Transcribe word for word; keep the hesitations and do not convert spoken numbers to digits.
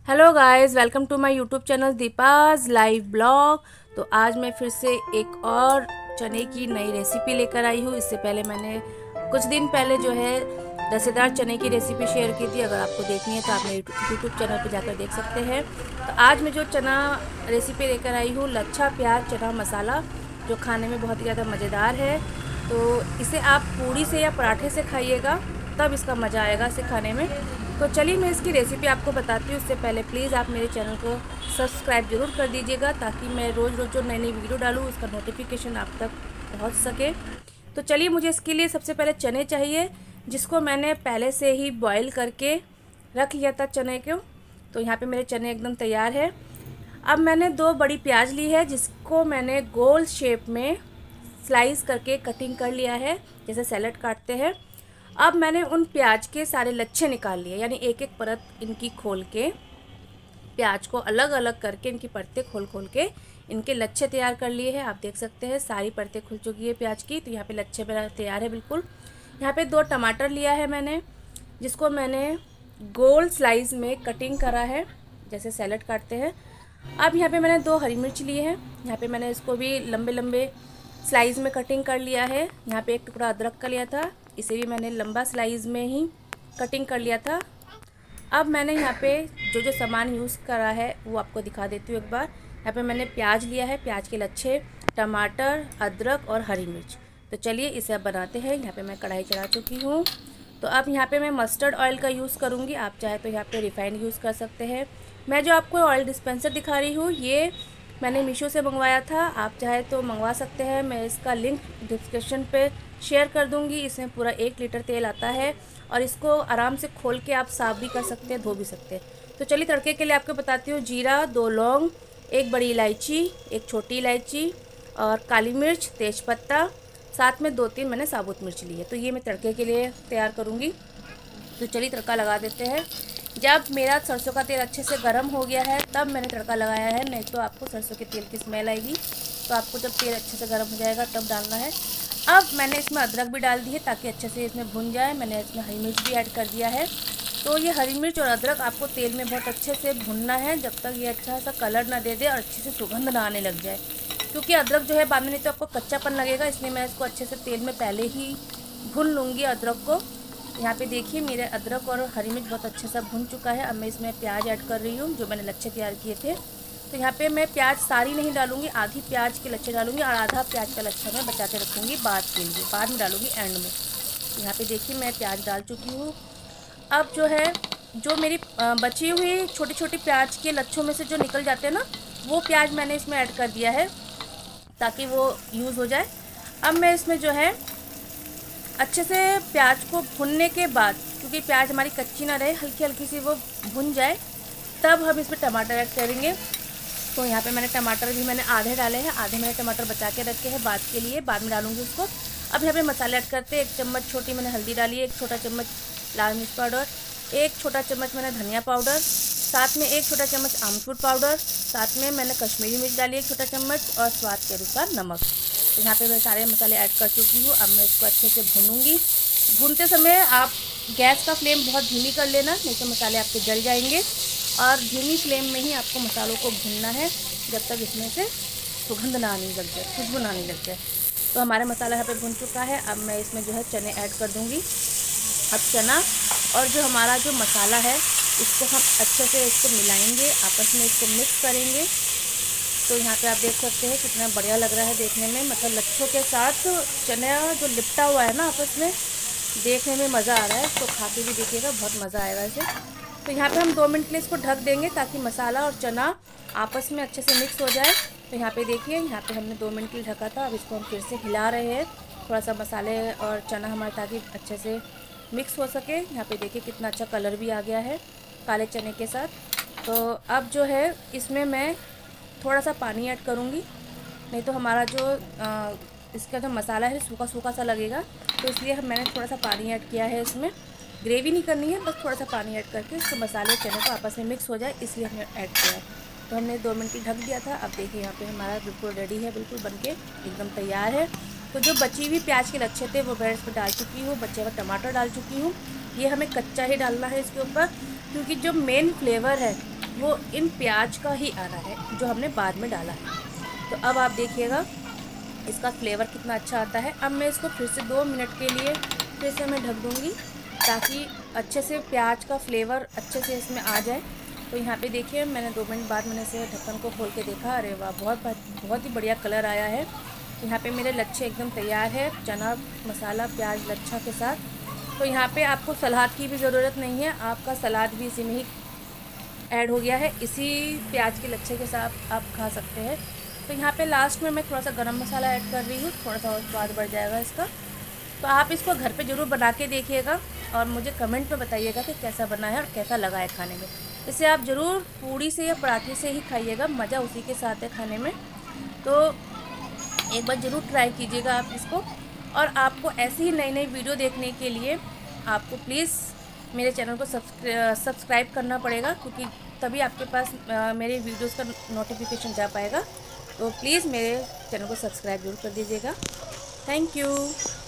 Hello guys, welcome to my YouTube channel Deepa's live blog. तो आज मैं फिर से एक और चने की नई रेसिपी लेकर आई हूँ। इससे पहले मैंने कुछ दिन पहले जो है रसेदार चने की रेसिपी शेयर की थी। अगर आपको देखनी है तो आप मेरे यूट्यूब चैनल पर जाकर देख सकते हैं। तो आज मैं जो चना रेसिपी लेकर आई हूँ, लच्छा प्याज चना मसाला, जो खाने में बहुत ही ज़्यादा मज़ेदार है। तो इसे आप पूड़ी से या पराठे से खाइएगा, तब इसका मज़ा आएगा इसे खाने में। तो चलिए मैं इसकी रेसिपी आपको बताती हूँ। उससे पहले प्लीज़ आप मेरे चैनल को सब्सक्राइब ज़रूर कर दीजिएगा, ताकि मैं रोज़ रोज़ जो नई नई वीडियो डालूँ उसका नोटिफिकेशन आप तक पहुँच सके। तो चलिए, मुझे इसके लिए सबसे पहले चने चाहिए, जिसको मैंने पहले से ही बॉईल करके रख लिया था चने को। तो यहाँ पे मेरे चने एकदम तैयार है। अब मैंने दो बड़ी प्याज ली है, जिसको मैंने गोल शेप में स्लाइस करके कटिंग कर लिया है, जैसे सैलड काटते हैं। अब मैंने उन प्याज के सारे लच्छे निकाल लिए, यानी एक एक परत इनकी खोल के, प्याज को अलग अलग करके इनकी परतें खोल खोल के इनके लच्छे तैयार कर लिए हैं। आप देख सकते हैं सारी परतें खुल चुकी है प्याज की। तो यहाँ पे लच्छे मेरा तैयार है बिल्कुल। यहाँ पे दो टमाटर लिया है मैंने, जिसको मैंने गोल स्लाइस में कटिंग करा है, जैसे सैलड काटते हैं। अब यहाँ पे मैंने दो हरी मिर्च लिए हैं। यहाँ पे मैंने इसको भी लंबे लंबे स्लाइस में कटिंग कर लिया है। यहाँ पे एक टुकड़ा अदरक का लिया था, इसे भी मैंने लंबा स्लाइस में ही कटिंग कर लिया था। अब मैंने यहाँ पे जो जो सामान यूज़ करा है वो आपको दिखा देती हूँ एक बार। यहाँ पे मैंने प्याज लिया है, प्याज के लच्छे, टमाटर, अदरक और हरी मिर्च। तो चलिए इसे अब बनाते हैं। यहाँ पे मैं कढ़ाई चढ़ा चुकी हूँ। तो अब यहाँ पे मैं मस्टर्ड ऑयल का यूज़ करूँगी। आप चाहे तो यहाँ पे रिफाइंड यूज़ कर सकते हैं। मैं जो आपको ऑयल डिस्पेंसर दिखा रही हूँ, ये मैंने मीशो से मंगवाया था। आप चाहे तो मंगवा सकते हैं, मैं इसका लिंक डिस्क्रिप्शन पे शेयर कर दूंगी। इसमें पूरा एक लीटर तेल आता है, और इसको आराम से खोल के आप साफ़ भी कर सकते हैं, धो भी सकते हैं। तो चलिए तड़के के लिए आपको बताती हूँ। जीरा, दो लौंग, एक बड़ी इलायची, एक छोटी इलायची और काली मिर्च, तेज़पत्ता, साथ में दो तीन मैंने साबुत मिर्च ली है। तो ये मैं तड़के के लिए तैयार करूँगी। तो चलिए तड़का लगा देते हैं। जब मेरा सरसों का तेल अच्छे से गर्म हो गया है, तब मैंने तड़का लगाया है, नहीं तो आपको सरसों के तेल की स्मेल आएगी। तो आपको जब तेल अच्छे से गर्म हो जाएगा तब डालना है। अब मैंने इसमें अदरक भी डाल दी है, ताकि अच्छे से इसमें भुन जाए। मैंने इसमें हरी मिर्च भी ऐड कर दिया है। तो ये हरी मिर्च और अदरक आपको तेल में बहुत अच्छे से भुनना है, जब तक ये अच्छा सा कलर ना दे दे और अच्छे से सुगंध ना आने लग जाए। क्योंकि अदरक जो है बाद में नहीं तो आपको कच्चापन लगेगा, इसलिए मैं इसको अच्छे से तेल में पहले ही भून लूँगी अदरक को। यहाँ पे देखिए मेरे अदरक और हरी मिर्च बहुत अच्छे से भुन चुका है। अब मैं इसमें प्याज ऐड कर रही हूँ, जो मैंने लच्छे तैयार किए थे। तो यहाँ पे मैं प्याज सारी नहीं डालूँगी, आधी प्याज के लच्छे डालूँगी और आधा प्याज का लच्छा मैं बचा के रखूँगी बाद के लिए, बाद में डालूँगी एंड में। यहाँ पे देखिए मैं प्याज डाल चुकी हूँ। अब जो है, जो मेरी बची हुई छोटी छोटी प्याज के लच्छों में से जो निकल जाते हैं ना, वो प्याज मैंने इसमें ऐड कर दिया है, ताकि वो यूज़ हो जाए। अब मैं इसमें जो है अच्छे से प्याज को भुनने के बाद, क्योंकि प्याज हमारी कच्ची ना रहे, हल्की हल्की सी वो भुन जाए, तब हम इसमें टमाटर ऐड करेंगे। तो यहाँ पे मैंने टमाटर भी मैंने आधे डाले हैं, आधे मैंने टमाटर बचा के रखे हैं बाद के लिए, बाद में डालूंगी उसको। अब यहाँ पे मसाले ऐड करते हैं। एक चम्मच छोटी मैंने हल्दी डाली है, एक छोटा चम्मच लाल मिर्च पाउडर, एक छोटा चम्मच मैंने धनिया पाउडर, साथ में एक छोटा चम्मच आमचूर पाउडर, साथ में मैंने कश्मीरी मिर्च डाली एक छोटा चम्मच, और स्वाद के अनुसार नमक। तो यहाँ पे मैं सारे मसाले ऐड कर चुकी हूँ। अब मैं इसको अच्छे से भूनूंगी। भूनते समय आप गैस का फ्लेम बहुत धीमी कर लेना, नहीं तो मसाले आपके जल जाएंगे। और धीमी फ्लेम में ही आपको मसालों को भूनना है, जब तक इसमें से सुगंध ना आने लग जाए, खुशबू ना आने लग जाए। तो हमारा मसाला यहाँ पे भुन चुका है। अब मैं इसमें जो है चने ऐड कर दूँगी। अब चना और जो हमारा जो मसाला है, इसको हम अच्छे से इसको मिलाएंगे, आपस में इसको मिक्स करेंगे। तो यहाँ पे आप देख सकते हैं कितना बढ़िया लग रहा है देखने में, मतलब लच्छों के साथ चना जो लिपटा हुआ है ना आपस में, देखने में मज़ा आ रहा है। तो खा के भी देखिएगा, बहुत मज़ा आएगा इसे। तो यहाँ पे हम दो मिनट के लिए इसको ढक देंगे, ताकि मसाला और चना आपस में अच्छे से मिक्स हो जाए। तो यहाँ पे देखिए, यहाँ पे हमने दो मिनट के लिए ढका था। अब इसको हम फिर से हिला रहे हैं, थोड़ा सा मसाले और चना हमारे ताकि अच्छे से मिक्स हो सके। यहाँ पे देखिए कितना अच्छा कलर भी आ गया है काले चने के साथ। तो अब जो है इसमें मैं थोड़ा सा पानी ऐड करूँगी, नहीं तो हमारा जो आ, इसका जो मसाला है सूखा सूखा सा लगेगा। तो इसलिए हम मैंने थोड़ा सा पानी ऐड किया है। इसमें ग्रेवी नहीं करनी है, बस थोड़ा सा पानी ऐड करके इसको मसाले चने को आपस में मिक्स हो जाए, इसलिए हमने ऐड किया है। तो हमने दो मिनट की ढक दिया था। अब देखिए यहाँ पे हमारा बिल्कुल रेडी है, बिल्कुल बनके एकदम तैयार है। तो जो बची हुई प्याज के लच्छे थे वो मैं इस पर डाल चुकी हूँ, बचे हुआ टमाटर डाल चुकी हूँ। ये हमें कच्चा ही डालना है इसके ऊपर, क्योंकि जो मेन फ्लेवर है वो इन प्याज का ही आना है जो हमने बाद में डाला है। तो अब आप देखिएगा इसका फ्लेवर कितना अच्छा आता है। अब मैं इसको फिर से दो मिनट के लिए फिर से मैं ढक दूँगी ताकि अच्छे से प्याज का फ्लेवर अच्छे से इसमें आ जाए। तो यहाँ पे देखिए मैंने दो मिनट बाद मैंने इसे ढक्कन को खोल के देखा, अरे वाह बहुत बहुत ही बढ़िया कलर आया है। यहाँ पे मेरे लच्छे एकदम तैयार है, चना मसाला प्याज लच्छा के साथ। तो यहाँ पे आपको सलाद की भी ज़रूरत नहीं है, आपका सलाद भी इसी में ही ऐड हो गया है, इसी प्याज के लच्छे के साथ आप खा सकते हैं। तो यहाँ पे लास्ट में मैं थोड़ा सा गरम मसाला ऐड कर रही हूँ, थोड़ा सा और स्वाद बढ़ जाएगा इसका। तो आप इसको घर पे ज़रूर बना के देखिएगा और मुझे कमेंट में बताइएगा कि कैसा बना है और कैसा लगा है खाने में। इसे आप ज़रूर पूड़ी से या पराठे से ही खाइएगा, मज़ा उसी के साथ है खाने में। तो एक बार ज़रूर ट्राई कीजिएगा आप इसको। और आपको ऐसी ही नई नई वीडियो देखने के लिए आपको प्लीज़ मेरे चैनल को सब्सक्राइब करना पड़ेगा, क्योंकि तभी आपके पास मेरे वीडियोस का नोटिफिकेशन जा पाएगा। तो प्लीज़ मेरे चैनल को सब्सक्राइब जरूर कर दीजिएगा। Thank you.